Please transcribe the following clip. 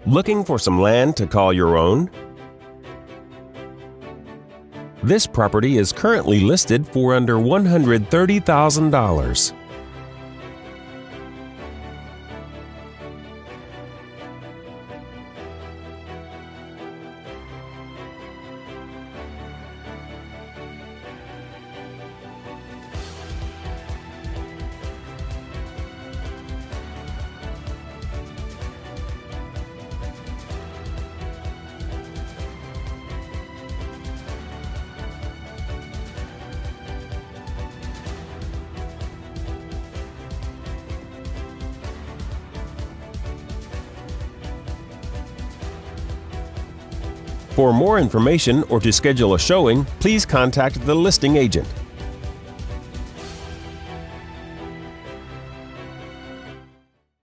Looking for some land to call your own? This property is currently listed for under $130,000. For more information or to schedule a showing, please contact the listing agent.